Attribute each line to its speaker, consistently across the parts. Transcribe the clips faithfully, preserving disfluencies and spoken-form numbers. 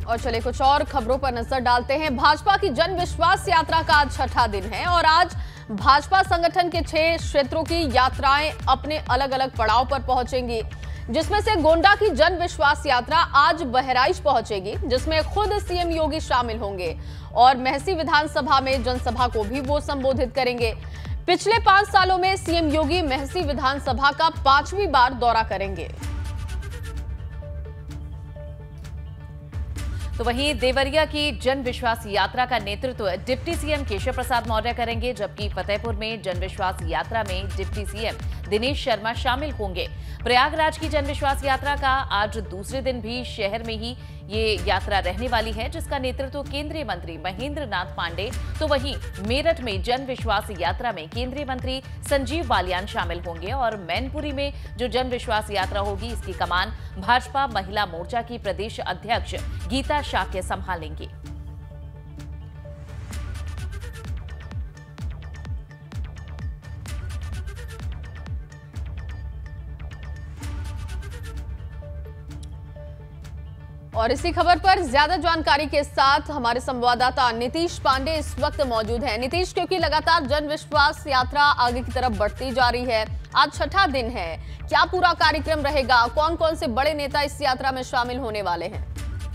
Speaker 1: और चले कुछ और खबरों पर नजर डालते हैं। भाजपा की जन विश्वास यात्रा का आज छठा दिन है और आज भाजपा संगठन के छह क्षेत्रों की यात्राएं अपने अलग अलग पड़ाव पर पहुंचेंगी, जिसमें से गोंडा की जन विश्वास यात्रा आज बहराइच पहुंचेगी, जिसमें खुद सीएम योगी शामिल होंगे और मेहसी विधानसभा में जनसभा को भी वो संबोधित करेंगे। पिछले पांच सालों में सीएम योगी मेहसी विधानसभा का पांचवी बार दौरा करेंगे।
Speaker 2: तो वहीं देवरिया की जन विश्वास यात्रा का नेतृत्व डिप्टी सीएम केशव प्रसाद मौर्य करेंगे, जबकि फतेहपुर में जन विश्वास यात्रा में डिप्टी सीएम दिनेश शर्मा शामिल होंगे। प्रयागराज की जन विश्वास यात्रा का आज दूसरे दिन भी शहर में ही ये यात्रा रहने वाली है, जिसका नेतृत्व केंद्रीय मंत्री महेंद्र नाथ पांडे। तो वहीं मेरठ में जन विश्वास यात्रा में केंद्रीय मंत्री संजीव बालियान शामिल होंगे और मैनपुरी में जो जन विश्वास यात्रा होगी, इसकी कमान भाजपा महिला मोर्चा की प्रदेश अध्यक्ष गीता शाक्य संभालेंगी।
Speaker 1: और इसी खबर पर ज्यादा जानकारी के साथ हमारे संवाददाता नीतीश पांडे इस वक्त मौजूद हैं। नीतीश, क्योंकि लगातार जन विश्वास यात्रा आगे की तरफ बढ़ती जा रही है, आज छठा दिन है, क्या पूरा कार्यक्रम रहेगा? कौन कौन से बड़े नेता इस यात्रा में शामिल होने वाले हैं?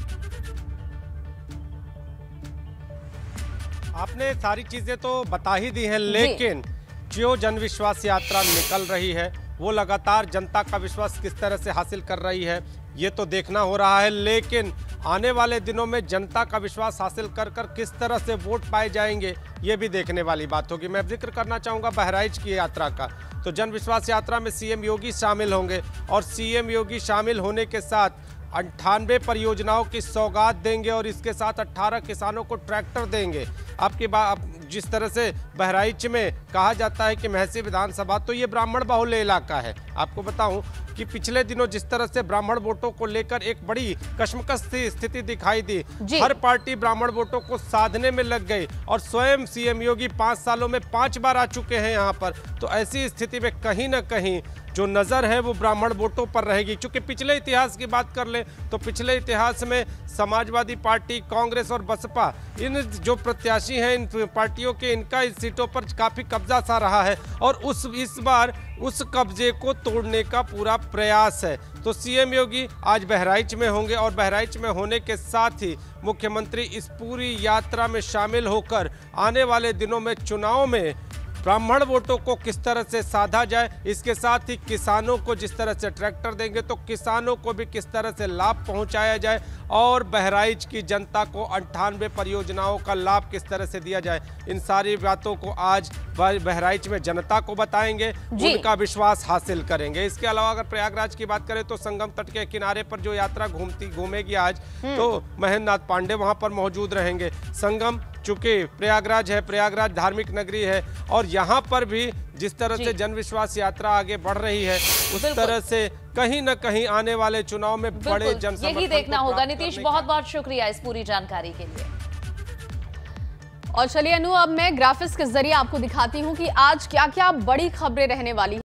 Speaker 3: आपने सारी चीजें तो बता ही दी हैं, लेकिन जो जन विश्वास यात्रा निकल रही है वो लगातार जनता का विश्वास किस तरह से हासिल कर रही है, ये तो देखना हो रहा है। लेकिन आने वाले दिनों में जनता का विश्वास हासिल कर कर किस तरह से वोट पाए जाएंगे, ये भी देखने वाली बात होगी। मैं जिक्र करना चाहूँगा बहराइच की यात्रा का। तो जन विश्वास यात्रा में सीएम योगी शामिल होंगे और सीएम योगी शामिल होने के साथ अंठानवे परियोजनाओं की सौगात देंगे और इसके साथ अट्ठारह किसानों को ट्रैक्टर देंगे। आपकी बात, जिस तरह से बहराइच में कहा जाता है कि मेहसी विधानसभा, तो ये ब्राह्मण बहुल इलाका है। आपको बताऊं कि पिछले दिनों जिस तरह से ब्राह्मण वोटों को लेकर एक बड़ी कशमकश स्थिति दिखाई दी, हर पार्टी ब्राह्मण वोटों को साधने में लग गई और स्वयं सीएम योगी पाँच सालों में पांच बार आ चुके हैं यहाँ पर। तो ऐसी स्थिति में कहीं ना कहीं जो नज़र है वो ब्राह्मण वोटों पर रहेगी। क्योंकि पिछले इतिहास की बात कर लें तो पिछले इतिहास में समाजवादी पार्टी, कांग्रेस और बसपा, इन जो प्रत्याशी हैं इन पार्टियों के, इनका इस सीटों पर काफ़ी कब्जा सा रहा है और उस इस बार उस कब्जे को तोड़ने का पूरा प्रयास है। तो सीएम योगी आज बहराइच में होंगे और बहराइच में होने के साथ ही मुख्यमंत्री इस पूरी यात्रा में शामिल होकर आने वाले दिनों में चुनाव में ब्राह्मण वोटों को किस तरह से साधा जाए, इसके साथ ही किसानों को जिस तरह से ट्रैक्टर देंगे तो किसानों को भी किस तरह से लाभ पहुंचाया जाए और बहराइच की जनता को अंठानवे परियोजनाओं का लाभ किस तरह से दिया जाए, इन सारी बातों को आज बहराइच में जनता को बताएंगे, उनका विश्वास हासिल करेंगे। इसके अलावा अगर प्रयागराज की बात करें तो संगम तट के किनारे पर जो यात्रा घूमती घूमेगी आज, तो महेंद्र नाथ पांडे वहां पर मौजूद रहेंगे। संगम, चूंकि प्रयागराज है, प्रयागराज धार्मिक नगरी है और यहाँ पर भी जिस तरह से जन विश्वास यात्रा आगे बढ़ रही है, उस तरह से कहीं न कहीं आने वाले चुनाव में बड़े जन समर्थन
Speaker 2: यही देखना होगा। नीतीश, बहुत बहुत शुक्रिया इस पूरी जानकारी के लिए।
Speaker 1: और चलिए अनु, अब मैं ग्राफिक्स के जरिए आपको दिखाती हूँ कि आज क्या क्या बड़ी खबरें रहने वाली हैं।